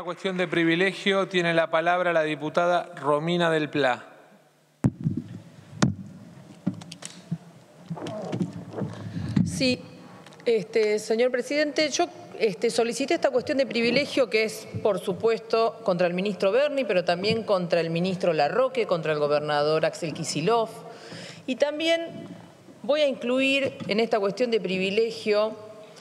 una cuestión de privilegio, tiene la palabra la diputada Romina del Pla. Sí, señor presidente, yo solicité esta cuestión de privilegio que es, por supuesto, contra el ministro Berni, pero también contra el ministro Larroque, contra el gobernador Axel Kicillof. Y también voy a incluir en esta cuestión de privilegio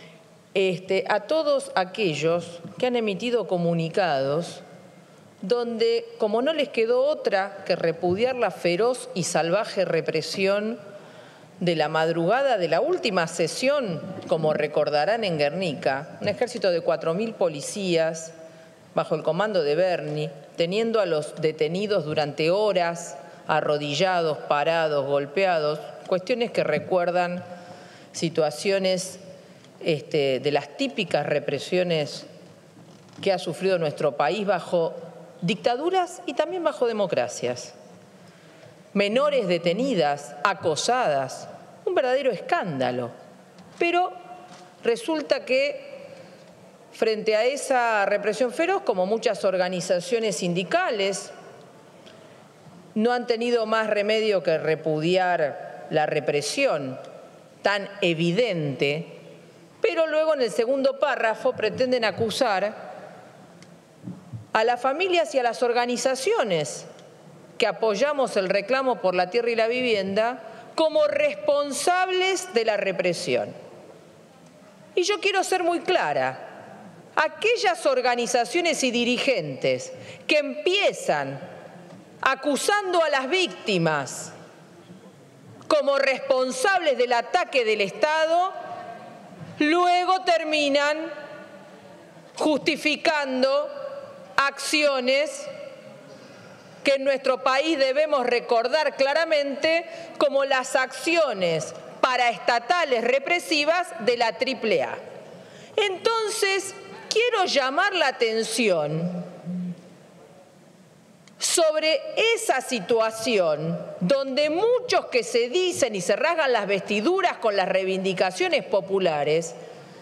a todos aquellos que han emitido comunicados donde, como no les quedó otra que repudiar la feroz y salvaje represión de la madrugada de la última sesión, como recordarán, en Guernica, un ejército de 4.000 policías bajo el comando de Berni, teniendo a los detenidos durante horas, arrodillados, parados, golpeados, cuestiones que recuerdan situaciones de las típicas represiones que ha sufrido nuestro país bajo dictaduras y también bajo democracias. Menores detenidas, acosadas, un verdadero escándalo. Pero resulta que frente a esa represión feroz, como muchas organizaciones sindicales, no han tenido más remedio que repudiar la represión tan evidente, pero luego en el segundo párrafo pretenden acusar a las familias y a las organizaciones que apoyamos el reclamo por la tierra y la vivienda como responsables de la represión. Y yo quiero ser muy clara, aquellas organizaciones y dirigentes que empiezan acusando a las víctimas como responsables del ataque del Estado, luego terminan justificando acciones que en nuestro país debemos recordar claramente como las acciones paraestatales represivas de la AAA. Entonces, quiero llamar la atención sobre esa situación donde muchos que se dicen y se rasgan las vestiduras con las reivindicaciones populares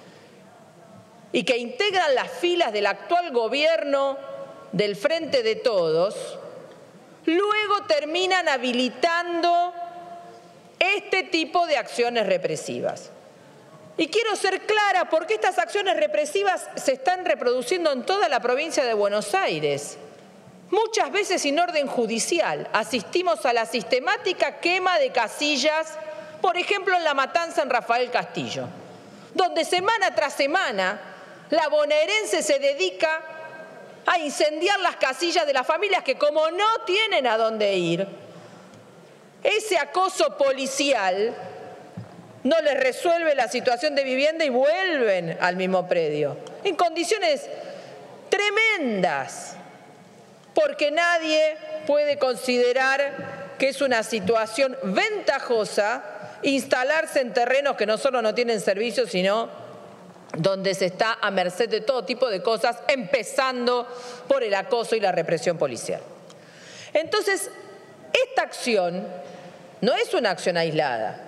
y que integran las filas del actual gobierno del Frente de Todos, luego terminan habilitando este tipo de acciones represivas. Y quiero ser clara porque estas acciones represivas se están reproduciendo en toda la provincia de Buenos Aires. Muchas veces sin orden judicial asistimos a la sistemática quema de casillas, por ejemplo en La Matanza en Rafael Castillo, donde semana tras semana la bonaerense se dedica a incendiar las casillas de las familias que, como no tienen a dónde ir, ese acoso policial no les resuelve la situación de vivienda y vuelven al mismo predio en condiciones tremendas, porque nadie puede considerar que es una situación ventajosa instalarse en terrenos que no solo no tienen servicios, sino donde se está a merced de todo tipo de cosas, empezando por el acoso y la represión policial. Entonces, esta acción no es una acción aislada.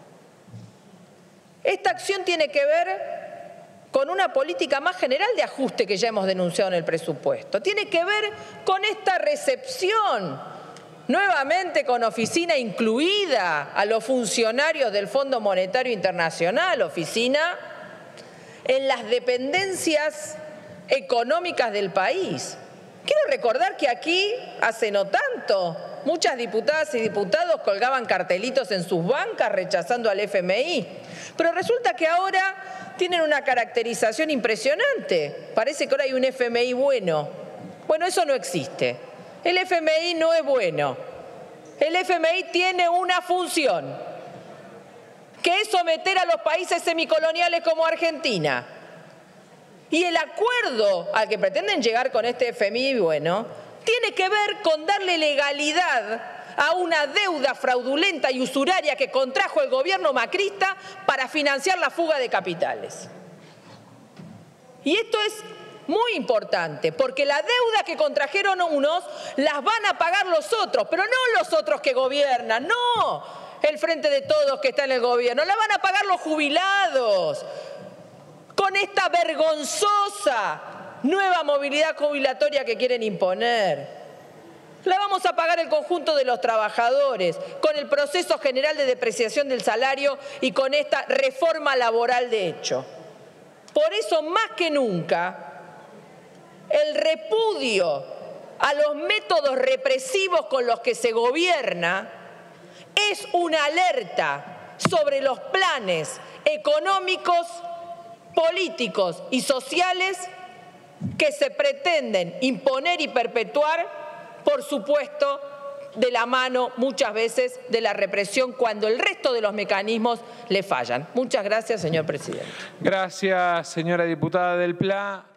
Esta acción tiene que ver con una política más general de ajuste que ya hemos denunciado en el presupuesto. Tiene que ver con esta recepción, nuevamente con oficina incluida, a los funcionarios del Fondo Monetario Internacional, oficina en las dependencias económicas del país. Quiero recordar que aquí, hace no tanto, muchas diputadas y diputados colgaban cartelitos en sus bancas rechazando al FMI. Pero resulta que ahora tienen una caracterización impresionante. Parece que ahora hay un FMI bueno. Bueno, eso no existe. El FMI no es bueno. El FMI tiene una función, que es someter a los países semicoloniales como Argentina. Y el acuerdo al que pretenden llegar con este FMI, bueno, tiene que ver con darle legalidad a una deuda fraudulenta y usuraria que contrajo el gobierno macrista para financiar la fuga de capitales. Y esto es muy importante, porque la deuda que contrajeron unos las van a pagar los otros, pero no los otros que gobiernan, no el Frente de Todos que está en el gobierno, la van a pagar los jubilados con esta vergonzosa nueva movilidad jubilatoria que quieren imponer. La vamos a pagar el conjunto de los trabajadores con el proceso general de depreciación del salario y con esta reforma laboral de hecho. Por eso, más que nunca, el repudio a los métodos represivos con los que se gobierna es una alerta sobre los planes económicos, políticos y sociales que se pretenden imponer y perpetuar, por supuesto, de la mano muchas veces de la represión cuando el resto de los mecanismos le fallan. Muchas gracias, señor presidente. Gracias, señora diputada del PLA.